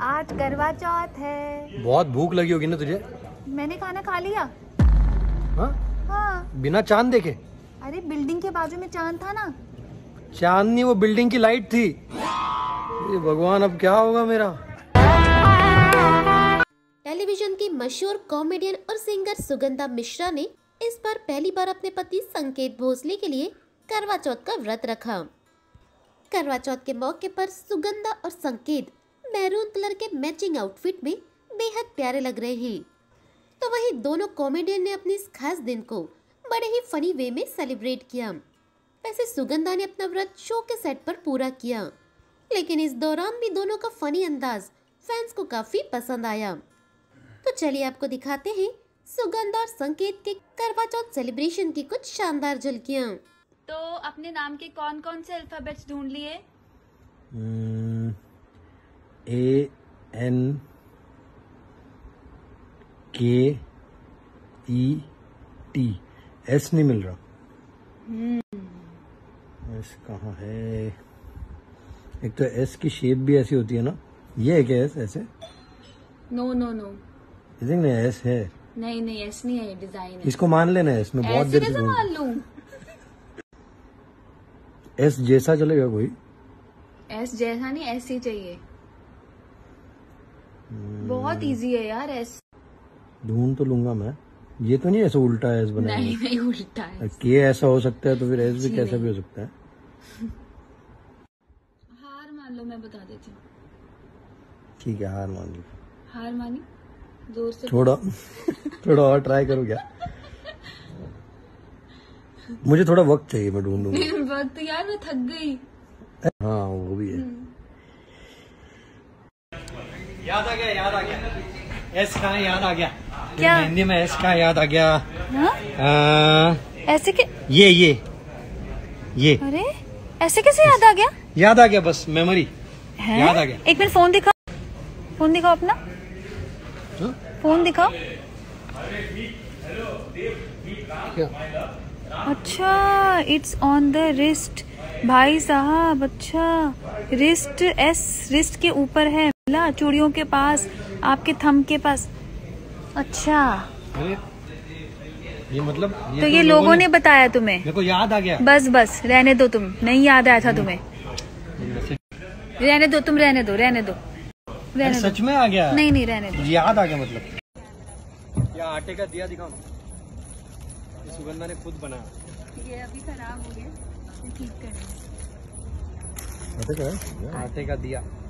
आज करवा चौथ है। बहुत भूख लगी होगी ना तुझे? मैंने खाना खा लिया। हाँ? हाँ। बिना चांद देखे? अरे बिल्डिंग के बाजू में चांद था ना। चांद नहीं, वो बिल्डिंग की लाइट थी। ये भगवान, अब क्या होगा मेरा? टेलीविजन की मशहूर कॉमेडियन और सिंगर सुगंधा मिश्रा ने इस बार पहली बार अपने पति संकेत भोसले के लिए करवा चौथ का व्रत रखा। करवा चौथ के मौके पर सुगंधा और संकेत मैरून कलर के मैचिंग आउटफिट में बेहद प्यारे लग रहे हैं। तो वहीं दोनों कॉमेडियन ने अपने इस खास दिन को बड़े ही फनी वे में सेलिब्रेट किया। वैसे सुगंधा ने अपना व्रत शो के सेट पर पूरा किया, लेकिन इस दौरान भी दोनों का फनी अंदाज फैंस को काफी पसंद आया। तो चलिए आपको दिखाते हैं सुगंधा और संकेत के करवा चौथ सेलिब्रेशन की कुछ शानदार झलकियां। तो अपने नाम के कौन कौन से अल्फाबेट्स ढूंढ लिए? ANKET। S नहीं मिल रहा। S कहाँ है? एक तो S की शेप भी ऐसी होती है ना, ये है क्या S ऐसे? नो नो नो, नहीं, S है। नहीं नहीं, S नहीं है, ये डिजाइन है। इसको मान लेना है, इसमें बहुत देर से मान लूं। S जैसा चलेगा कोई? S जैसा नहीं, S ही चाहिए। बहुत इजी है यार S। ढूंढ तो लूंगा मैं। ये तो नहीं ऐसा उल्टा S बना? नहीं नहीं, उल्टा है। के ऐसा हो सकता है तो फिर S भी कैसा भी हो सकता है। हार मान लो, मैं बता देती हूँ। ठीक है, हार मान लो। हार मानी? जोर से थोड़ा और ट्राई करो क्या? मुझे थोड़ा वक्त चाहिए, मैं ढूंढूंगा। वक्त यार, मैं थक गई। हाँ वो भी है। याद आ गया। S कहाँ याद आ गया? क्या? हिंदी में S कहाँ याद आ गया? ऐसे के? ये। अरे ऐसे कैसे याद आ गया? याद आ गया, बस मेमोरी याद आ गया। एक मिनट, फोन दिखाओ अपना। फोन दिखाओ। क्या? अच्छा, इट्स ऑन द रिस्ट भाई साहब। अच्छा, रिस्ट रिस्ट के ऊपर है, मिला चूड़ियों के पास, आपके थंब के पास। अच्छा, अरे ये मतलब तो ये लोगों ने बताया तुम्हें? मेरे को याद आ गया। बस रहने दो, तुम नहीं याद आया था तुम्हें। रहने दो। सच में आ गया? नहीं रहने दो। याद आ गया मतलब। या आटे का दिया दिखाओ। सुगंधा ने खुद बनाया। ये अभी खराब हो गया, ठीक कर। आटे का दिया।